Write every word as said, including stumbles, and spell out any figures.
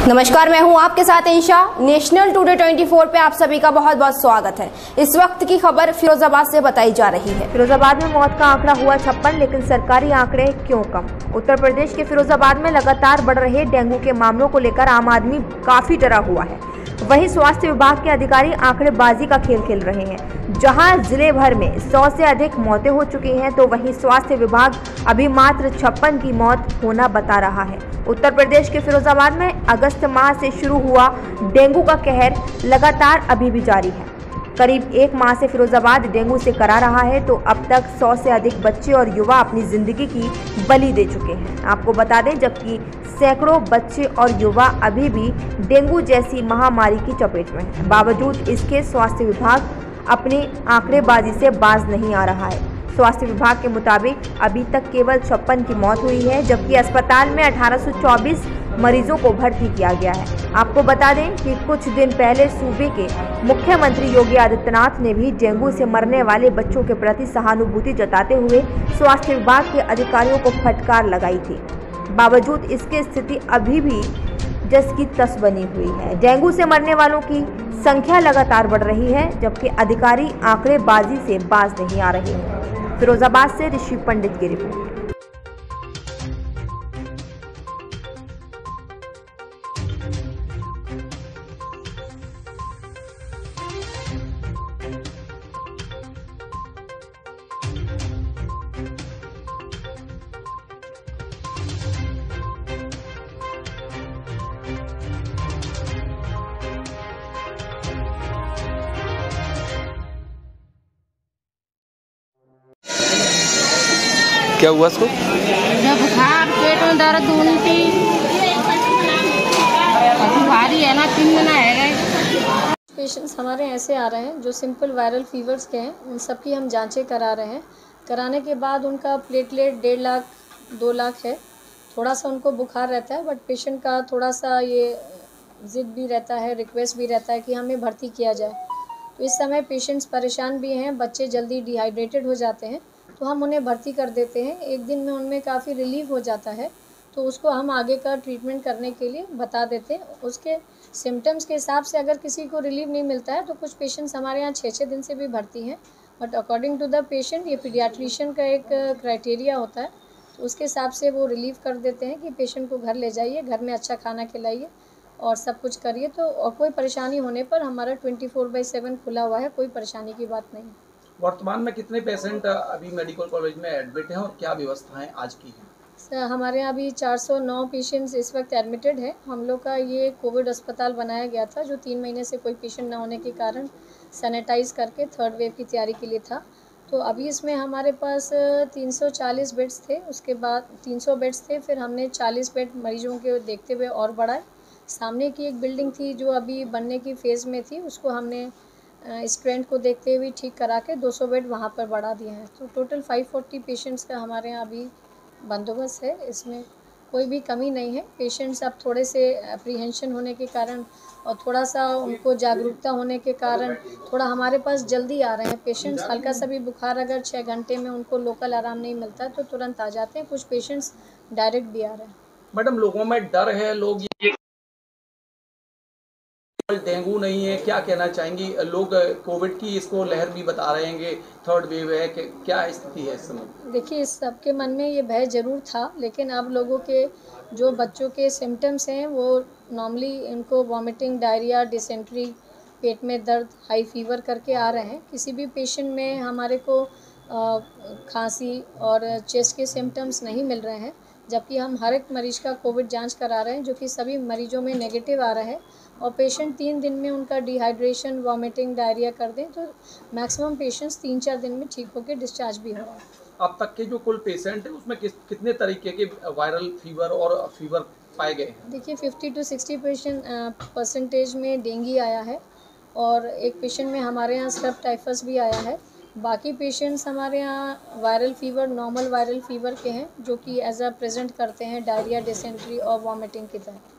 नमस्कार, मैं हूं आपके साथ इंशा। नेशनल टुडे चौबीस पे आप सभी का बहुत बहुत स्वागत है। इस वक्त की खबर फिरोजाबाद से बताई जा रही है। फिरोजाबाद में मौत का आंकड़ा हुआ छप्पन, लेकिन सरकारी आंकड़े क्यों कम? उत्तर प्रदेश के फिरोजाबाद में लगातार बढ़ रहे डेंगू के मामलों को लेकर आम आदमी काफी डरा हुआ है। वहीं स्वास्थ्य विभाग के अधिकारी आंकड़ेबाजी का खेल खेल रहे हैं। जहां जिले भर में सौ से अधिक मौतें हो चुकी हैं, तो वहीं स्वास्थ्य विभाग अभी मात्र छप्पन की मौत होना बता रहा है। उत्तर प्रदेश के फिरोजाबाद में अगस्त माह से शुरू हुआ डेंगू का कहर लगातार अभी भी जारी है। करीब एक माह से फिरोजाबाद डेंगू से करा रहा है, तो अब तक सौ से अधिक बच्चे और युवा अपनी जिंदगी की बलि दे चुके हैं। आपको बता दें, जबकि सैकड़ों बच्चे और युवा अभी भी डेंगू जैसी महामारी की चपेट में हैं। बावजूद इसके स्वास्थ्य विभाग अपनी आंकड़ेबाजी से बाज नहीं आ रहा है। स्वास्थ्य विभाग के मुताबिक अभी तक केवल छप्पन की मौत हुई है, जबकि अस्पताल में अठारह सौ चौबीस मरीजों को भर्ती किया गया है। आपको बता दें कि कुछ दिन पहले सूबे के मुख्यमंत्री योगी आदित्यनाथ ने भी डेंगू से मरने वाले बच्चों के प्रति सहानुभूति जताते हुए स्वास्थ्य विभाग के अधिकारियों को फटकार लगाई थी। बावजूद इसके स्थिति अभी भी जस की तस बनी हुई है। डेंगू से मरने वालों की संख्या लगातार बढ़ रही है, जबकि अधिकारी आंकड़ेबाजी से बाज नहीं आ रहे हैं। फिरोजाबाद से ऋषि पंडित की रिपोर्ट। क्या हुआ इसको? जब बुखार, पेट में दर्द, उल्टी भारी है ना, तीन महीना है। पेशेंट्स हमारे ऐसे आ रहे हैं जो सिंपल वायरल फीवर्स के हैं। उन सब की हम जांचें करा रहे हैं। कराने के बाद उनका प्लेटलेट डेढ़ लाख दो लाख है। थोड़ा सा उनको बुखार रहता है, बट पेशेंट का थोड़ा सा ये जिद भी रहता है, रिक्वेस्ट भी रहता है कि हमें भर्ती किया जाए। तो इस समय पेशेंट्स परेशान भी हैं, बच्चे जल्दी डिहाइड्रेटेड हो जाते हैं, तो हम उन्हें भर्ती कर देते हैं। एक दिन में उनमें काफ़ी रिलीफ हो जाता है, तो उसको हम आगे का ट्रीटमेंट करने के लिए बता देते हैं। उसके सिम्टम्स के हिसाब से अगर किसी को रिलीफ नहीं मिलता है, तो कुछ पेशेंट्स हमारे यहाँ छः छः दिन से भी भर्ती हैं। But according to the patient, ये पीडियाट्रिशियन का एक क्राइटेरिया होता है, तो उसके हिसाब से वो रिलीफ कर देते हैं कि पेशेंट को घर ले जाइए, घर में अच्छा खाना खिलाइए और सब कुछ करिए। तो और कोई परेशानी होने पर हमारा ट्वेंटी फोर बाई सेवन खुला हुआ है, कोई परेशानी की बात नहीं। वर्तमान में कितने पेशेंट अभी मेडिकल कॉलेज में एडमिट हैं और क्या व्यवस्थाएं आज की हैं? सर, हमारे यहाँ अभी चार सौ नौ पेशेंट्स इस वक्त एडमिटेड हैं। हम लोग का ये कोविड अस्पताल बनाया गया था, जो तीन महीने से कोई पेशेंट ना होने के कारण सैनिटाइज करके थर्ड वेव की तैयारी के लिए था। तो अभी इसमें हमारे पास तीन सौ चालीस बेड्स थे, उसके बाद तीन सौ बेड्स थे, फिर हमने चालीस बेड मरीजों के देखते हुए और बढ़ाए। सामने की एक बिल्डिंग थी जो अभी बनने की फ़ेज़ में थी, उसको हमने इस ट्रेंड को देखते हुए ठीक करा के दो सौ बेड वहाँ पर बढ़ा दिए हैं। तो टोटल पाँच सौ चालीस पेशेंट्स का हमारे यहाँ अभी बंदोबस्त है, इसमें कोई भी कमी नहीं है। पेशेंट्स अब थोड़े से अप्रीहेंशन होने के कारण और थोड़ा सा उनको जागरूकता होने के कारण थोड़ा हमारे पास जल्दी आ रहे हैं पेशेंट्स। हल्का सा भी बुखार अगर छः घंटे में उनको लोकल आराम नहीं मिलता है, तो तुरंत आ जाते हैं। कुछ पेशेंट्स डायरेक्ट भी आ रहे हैं। मैडम, लोगों में डर है, लोग ये डेंगू नहीं है, क्या कहना चाहेंगी? लोग कोविड की इसको लहर भी बता रहे हैं, थर्ड वेव है, क्या स्थिति है इस समय? देखिए, इस सबके मन में ये भय ज़रूर था, लेकिन अब लोगों के जो बच्चों के सिम्टम्स हैं, वो नॉर्मली इनको वॉमिटिंग, डायरिया, डिसेंट्री, पेट में दर्द, हाई फीवर करके आ रहे हैं। किसी भी पेशेंट में हमारे को आ, खांसी और चेस्ट के सिम्टम्स नहीं मिल रहे हैं, जबकि हम हर एक मरीज का कोविड जांच करा रहे हैं, जो कि सभी मरीजों में नेगेटिव आ रहा है। और पेशेंट तीन दिन में उनका डिहाइड्रेशन, वॉमिटिंग, डायरिया कर दें, तो मैक्सिमम पेशेंट्स तीन चार दिन में ठीक होकर डिस्चार्ज भी हो रहा है। अब तक के जो कुल पेशेंट हैं, उसमें किस कितने तरीके के वायरल फीवर और फीवर पाए गए हैं? देखिए, fifty two sixty patient percentage में डेंगू आया है, और एक पेशेंट में हमारे यहाँ स्ट्रेप टाइफस भी आया है। बाकी पेशेंट्स हमारे यहाँ viral fever, normal viral fever के हैं, जो कि एज अ प्रेजेंट करते हैं डायरिया, डिसेंट्री और वॉमिटिंग की तरह।